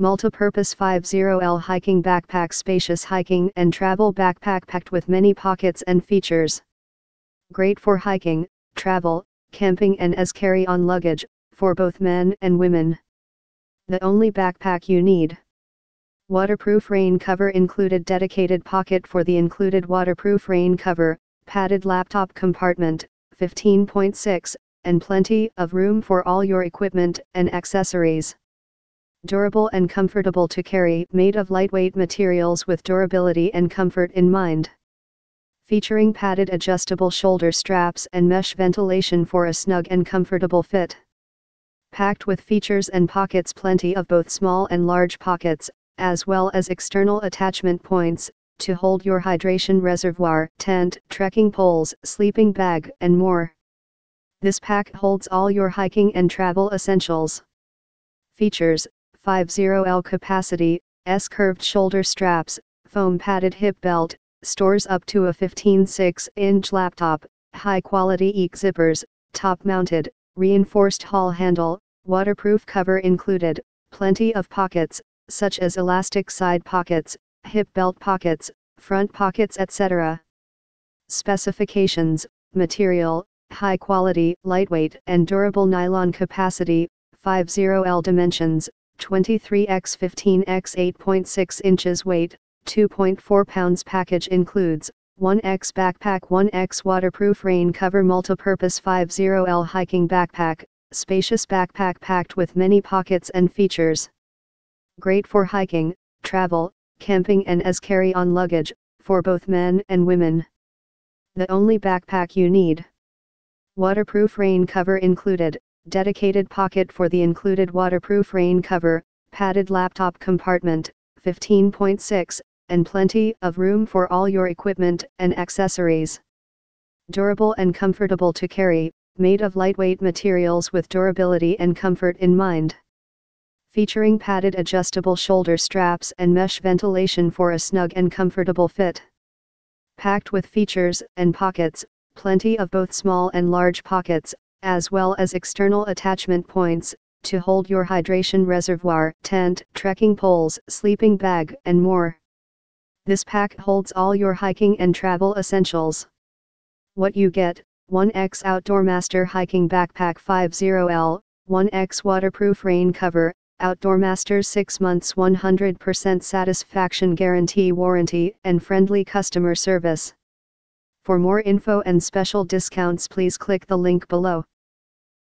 Multipurpose 50L Hiking Backpack. Spacious hiking and travel backpack packed with many pockets and features. Great for hiking, travel, camping and as carry-on luggage, for both men and women. The only backpack you need. Waterproof rain cover included. Dedicated pocket for the included waterproof rain cover, padded laptop compartment, 15.6, and plenty of room for all your equipment and accessories. Durable and comfortable to carry, made of lightweight materials with durability and comfort in mind. Featuring padded adjustable shoulder straps and mesh ventilation for a snug and comfortable fit. Packed with features and pockets, plenty of both small and large pockets, as well as external attachment points, to hold your hydration reservoir, tent, trekking poles, sleeping bag, and more. This pack holds all your hiking and travel essentials. Features: 50L capacity, S-curved shoulder straps, foam padded hip belt, stores up to a 15.6-inch laptop, high-quality EEK zippers, top-mounted, reinforced haul handle, waterproof cover included, plenty of pockets, such as elastic side pockets, hip belt pockets, front pockets, etc. Specifications: material, high quality, lightweight and durable nylon. Capacity, 50L. Dimensions, 23x15x 8.6 inches. Weight, 2.4 pounds. Package includes 1x backpack, 1x waterproof rain cover. Multipurpose 50L hiking backpack, spacious backpack packed with many pockets and features. Great for hiking, travel, camping and as carry-on luggage, for both men and women. The only backpack you need. Waterproof rain cover included. Dedicated pocket for the included waterproof rain cover, padded laptop compartment, 15.6, and plenty of room for all your equipment and accessories. Durable and comfortable to carry, made of lightweight materials with durability and comfort in mind. Featuring padded adjustable shoulder straps and mesh ventilation for a snug and comfortable fit. Packed with features and pockets, plenty of both small and large pockets, as well as external attachment points, to hold your hydration reservoir, tent, trekking poles, sleeping bag, and more. This pack holds all your hiking and travel essentials. What you get: 1x OutdoorMaster hiking backpack 50L, 1x waterproof rain cover, OutdoorMaster's 6 months 100% satisfaction guarantee, warranty, and friendly customer service. For more info and special discounts, please click the link below.